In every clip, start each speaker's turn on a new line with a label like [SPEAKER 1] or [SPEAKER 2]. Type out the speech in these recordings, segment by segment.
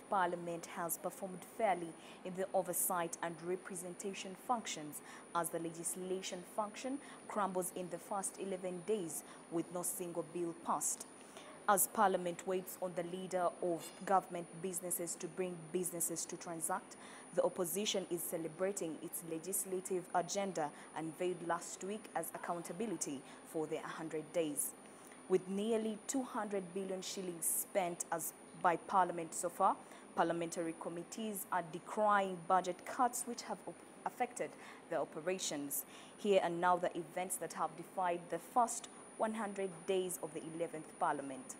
[SPEAKER 1] Parliament has performed fairly in the oversight and representation functions as the legislation function crumbles in the first 11 days with no single bill passed. As Parliament waits on the leader of government businesses to bring businesses to transact, the opposition is celebrating its legislative agenda unveiled last week as accountability for the 100 days. With nearly 200 billion shillings spent by Parliament so far, parliamentary committees are decrying budget cuts which have affected their operations. Here and now the events that have defied the first 100 days of the 11th Parliament.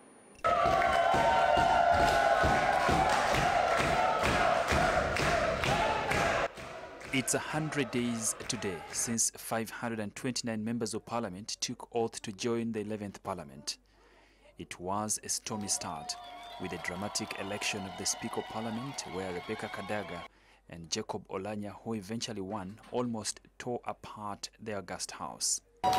[SPEAKER 2] It's 100 days today since 529 members of Parliament took oath to join the 11th Parliament. It was a stormy start with a dramatic election of the Speaker of Parliament where Rebecca Kadaga and Jacob Olanya, who eventually won, almost tore apart the August House.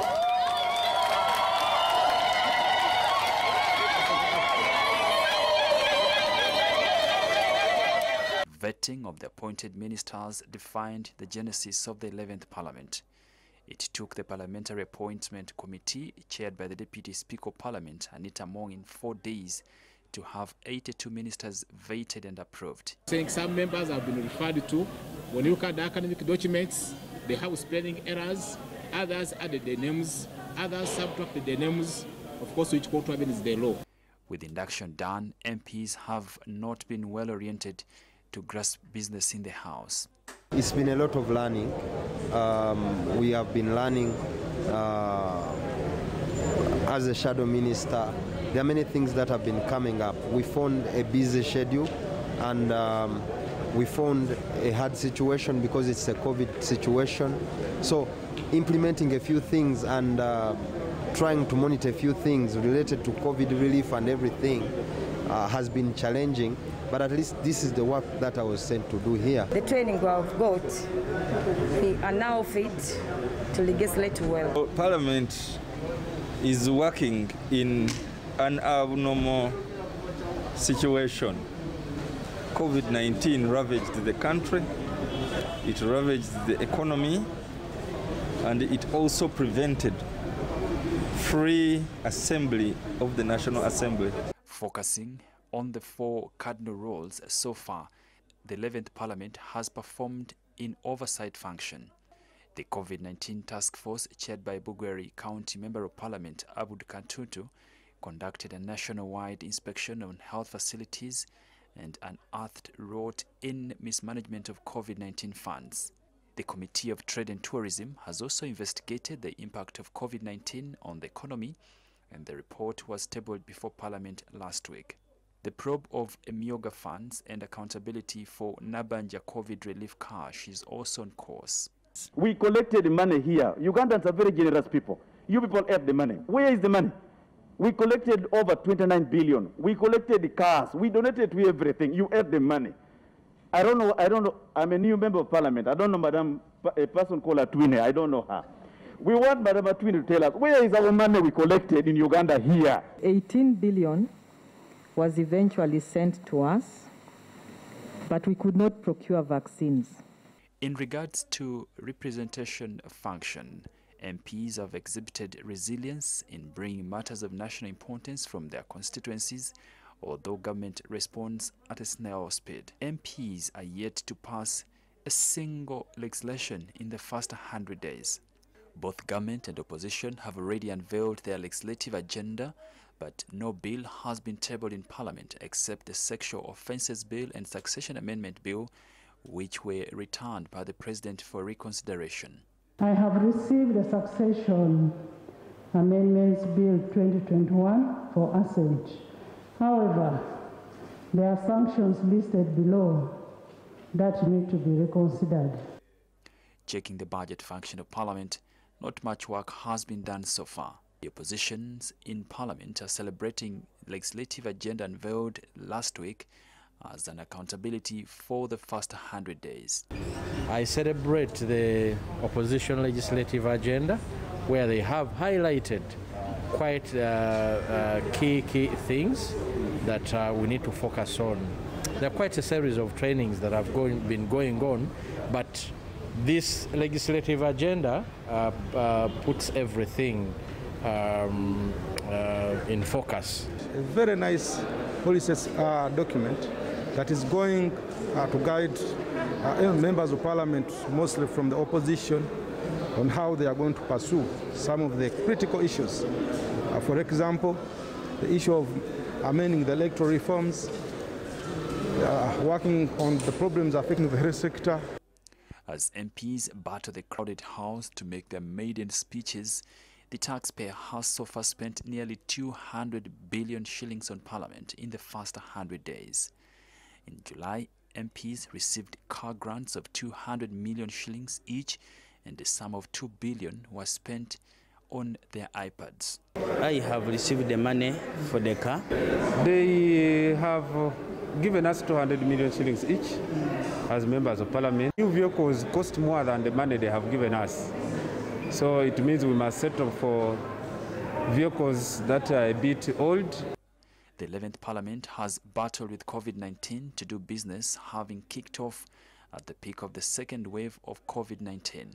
[SPEAKER 2] Vetting of the appointed ministers defined the genesis of the 11th Parliament. It took the Parliamentary Appointment Committee, chaired by the Deputy Speaker of Parliament, Anita Among, 4 days to have 82 ministers vetted and approved.
[SPEAKER 3] Saying some members have been referred to. When you look at the academic documents, they have spelling errors. Others added their names. Others subtracted their names. Of course, which contravened is the law.
[SPEAKER 2] With induction done, MPs have not been well oriented to grasp business in the House.
[SPEAKER 4] It's been a lot of learning. We have been learning as a shadow minister. There are many things that have been coming up. We found a busy schedule and we found a hard situation because it's a COVID situation. So implementing a few things and trying to monitor a few things related to COVID relief and everything has been challenging. But at least this is the work that I was sent to do here.
[SPEAKER 5] The training we have got, we are now fit to legislate well.
[SPEAKER 6] Parliament is working in an abnormal situation. COVID-19 ravaged the country, it ravaged the economy, and it also prevented free assembly of the National Assembly.
[SPEAKER 2] Focusing on the 4 cardinal roles so far, the 11th Parliament has performed in oversight function. The COVID-19 task force, chaired by Bugweri County Member of Parliament Abud Kantutu, conducted a nationwide inspection on health facilities and unearthed rote-in mismanagement of COVID-19 funds. The Committee of Trade and Tourism has also investigated the impact of COVID-19 on the economy, and the report was tabled before Parliament last week. The probe of Emyoga funds and accountability for Nabanja COVID relief cash is also on course.
[SPEAKER 7] We collected money here. Ugandans are very generous people. You people have the money. Where is the money? We collected over 29 billion. We collected the cars. We donated to everything. You have the money. I don't know. I'm a new member of Parliament. I don't know Madam, a person called Atwine. I don't know her. We want Madam Atwine to tell us, where is our money we collected in Uganda here?
[SPEAKER 5] 18 billion was eventually sent to us, but we could not procure vaccines.
[SPEAKER 2] In regards to representation function, MPs have exhibited resilience in bringing matters of national importance from their constituencies, although government responds at a snail speed. MPs are yet to pass a single legislation in the first 100 days. Both government and opposition have already unveiled their legislative agenda, but no bill has been tabled in Parliament except the Sexual Offences Bill and Succession Amendment Bill, which were returned by the President for reconsideration.
[SPEAKER 8] I have received the Succession Amendments Bill 2021 for assent. However, there are sanctions listed below that need to be reconsidered.
[SPEAKER 2] Checking the budget function of Parliament, not much work has been done so far. The oppositions in Parliament are celebrating legislative agenda unveiled last week as an accountability for the first 100 days.
[SPEAKER 9] I celebrate the opposition legislative agenda where they have highlighted quite key things that we need to focus on There are quite a series of trainings that have been going on, but this legislative agenda puts everything in focus.
[SPEAKER 10] A very nice policy document that is going to guide members of parliament, mostly from the opposition, on how they are going to pursue some of the critical issues. For example, the issue of amending the electoral reforms, working on the problems affecting the health sector.
[SPEAKER 2] As MPs batter the crowded House to make their maiden speeches, the taxpayer has so far spent nearly 200 billion shillings on Parliament in the first 100 days. In July, MPs received car grants of 200 million shillings each, and the sum of 2 billion was spent on their iPads.
[SPEAKER 11] I have received the money for the car.
[SPEAKER 12] They have given us 200 million shillings each as members of parliament. New vehicles cost more than the money they have given us. So it means we must settle for vehicles that are a bit old.
[SPEAKER 2] The 11th Parliament has battled with COVID-19 to do business, having kicked off at the peak of the second wave of COVID-19.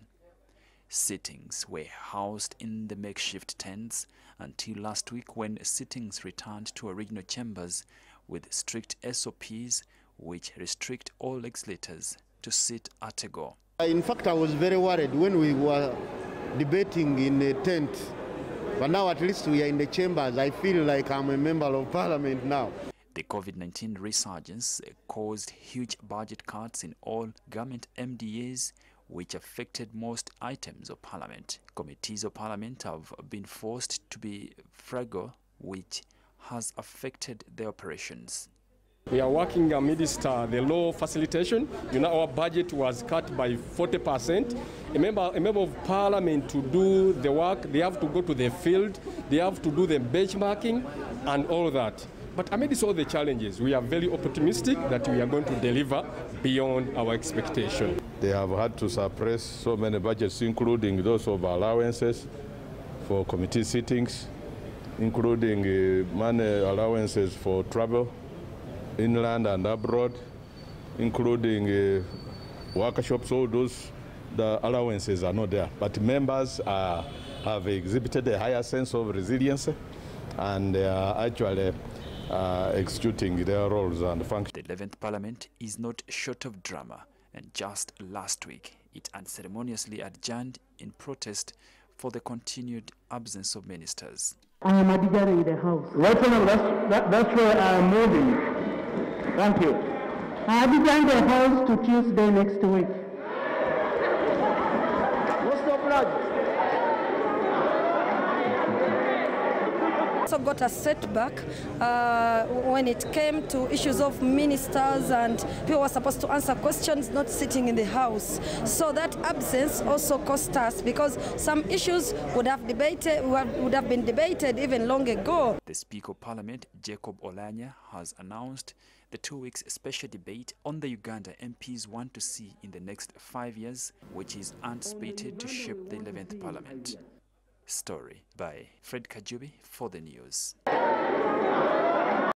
[SPEAKER 2] Sittings were housed in the makeshift tents until last week, when sittings returned to original chambers with strict SOPs which restrict all legislators to sit at a go.
[SPEAKER 13] In fact, I was very worried when we were debating in a tent, but now at least we are in the chambers. I feel like I'm a member of parliament now.
[SPEAKER 2] The COVID-19 resurgence caused huge budget cuts in all government MDAs, which affected most items of parliament. Committees of parliament have been forced to be frugal, which has affected their operations.
[SPEAKER 14] We are working amidst the law facilitation. Our budget was cut by 40%. A member of parliament, to do the work, they have to go to the field, they have to do the benchmarking and all that. But amidst all the challenges, we are very optimistic that we are going to deliver beyond our expectation.
[SPEAKER 15] They have had to suppress so many budgets, including those of allowances for committee sittings, including money allowances for travel, inland and abroad, including workshops. All those, the allowances are not there. But members have exhibited a higher sense of resilience, and they are actually executing their roles and functions.
[SPEAKER 2] The 11th Parliament is not short of drama, and just last week it unceremoniously adjourned in protest for the continued absence of ministers.
[SPEAKER 8] I am adjourning the House. That's where I am moving. Thank you. I adjourn the House to Tuesday next week. What's the blood?
[SPEAKER 16] Also got a setback when it came to issues of ministers, and people were supposed to answer questions not sitting in the House. So that absence also cost us, because some issues would have been debated even long ago.
[SPEAKER 2] The Speaker of Parliament, Jacob Olanya, has announced the 2 weeks special debate on the Uganda MPs want to see in the next 5 years, which is anticipated to shape the 11th Parliament. Story by Fred Kajubi for the news.